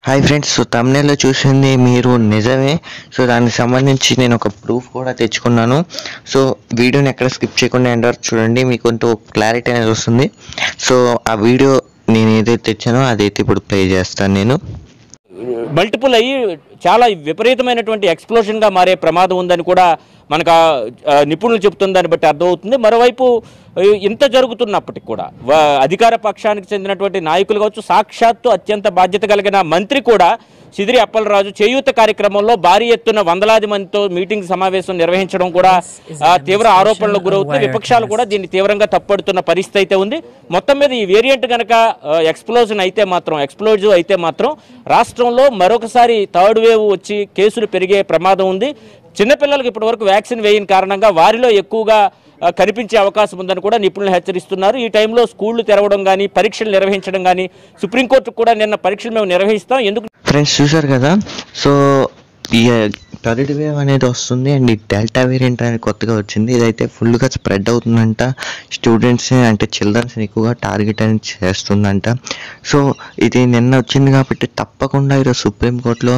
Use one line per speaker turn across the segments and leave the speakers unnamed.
Hi friends. So తమ్నేల్లో చూసింది మీరు నిజమే. సో దానికి సంబంధించి నేను ఒక ప్రూఫ్ కూడా తెచ్చుకున్నాను. సో వీడియోని ఎక్కడ స్కిప్ చేయకుండా ఎండ్ వరకు చూడండి, మీకు కొంత క్లారిటీ అనేది వస్తుంది. సో ఆ వీడియో నేను ఏదైతే తెచ్చానో అదైతే ఇప్పుడు ప్లే చేస్తాను. నేను
మల్టిపుల్ అయ్యి చాలా విపరీతమైనటువంటి ఎక్స్ప్లోషన్గా మారే ప్రమాదం ఉందని కూడా మనకు నిపుణులు చెబుతున్న దాన్ని బట్టి అర్థమవుతుంది. మరోవైపు ఇంత జరుగుతున్నప్పటికి కూడా అధికార పక్షానికి చెందినటువంటి నాయకులు కావచ్చు, సాక్షాత్తు అత్యంత బాధ్యత కలిగిన మంత్రి కూడా సిదిరి అప్పలరాజు చేయూత కార్యక్రమంలో భారీ ఎత్తున వందలాది మందితో మీటింగ్ సమావేశం నిర్వహించడం కూడా తీవ్ర ఆరోపణలకు గురవుతుంది. విపక్షాలు కూడా దీన్ని తీవ్రంగా తప్పడుతున్న పరిస్థితి అయితే ఉంది. మొత్తం మీద ఈ వేరియంట్ కనుక ఎక్స్ప్లోజివ్ అయితే మాత్రం రాష్ట్రంలో మరొకసారి థర్డ్ వేవ్ వచ్చి కేసులు పెరిగే ప్రమాదం ఉంది. చిన్నపిల్లలకు ఇప్పటివరకు వ్యాక్సిన్ వేయని కారణంగా వారిలో ఎక్కువగా కనిపించే అవకాశం ఉందని కూడా నిపుణులు హెచ్చరిస్తున్నారు. ఈ టైంలో స్కూళ్లు తెరవడం కానీ, పరీక్షలు నిర్వహించడం కానీ, సుప్రీంకోర్టు కూడా నిన్న పరీక్షలు మేము నిర్వహిస్తాం. ఎందుకు
ఫ్రెండ్స్ చూసారు కదా. సో ఈ థర్డ్ వేవ్ అనేది వస్తుంది అండ్ ఈ డెల్టా వేరియంట్ అనేది కొత్తగా వచ్చింది. ఇదైతే ఫుల్గా స్ప్రెడ్ అవుతుందంట. స్టూడెంట్స్ని అంటే చిల్డ్రన్స్ని ఎక్కువగా టార్గెట్ అనేది చేస్తుందంట. సో ఇది నిన్న వచ్చింది కాబట్టి తప్పకుండా ఈరోజు సుప్రీంకోర్టులో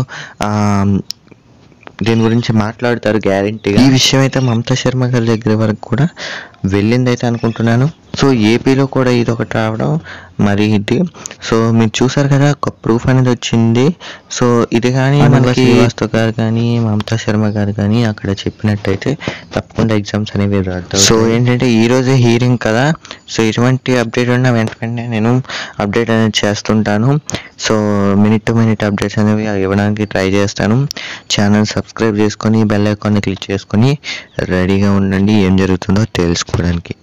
దీని గురించి మాట్లాడతారు గ్యారంటీగా. ఈ విషయం అయితే మమతా శర్మ గారి దగ్గర వరకు కూడా వెళ్ళిందైతే అనుకుంటున్నాను. సో ఏపీలో కూడా ఇది ఒకటి రావడం మరి ఇది. సో మీరు చూసారు కదా, ఒక ప్రూఫ్ అనేది వచ్చింది. సో ఇది కానీ మనకి శ్రీవాస్తవ్ గారు కానీ మమతా శర్మ గారు కానీ అక్కడ చెప్పినట్టయితే తప్పకుండా ఎగ్జామ్స్ అనేవి రాస్తారు. సో ఏంటంటే ఈరోజే హీరింగ్ కదా. సో ఎటువంటి అప్డేట్ ఉన్నా వెంటనే నేను అప్డేట్ అనేది చేస్తుంటాను. So minute to minute updates అనేవి ఇవ్వడానికి ట్రై చేస్తాను. ఛానల్ సబ్స్క్రైబ్ చేసుకొని బెల్ ఐకాన్ని క్లిక్ చేసుకొని రెడీగా ఉండండి ఏం జరుగుతుందో తెలుసుకోవడానికి.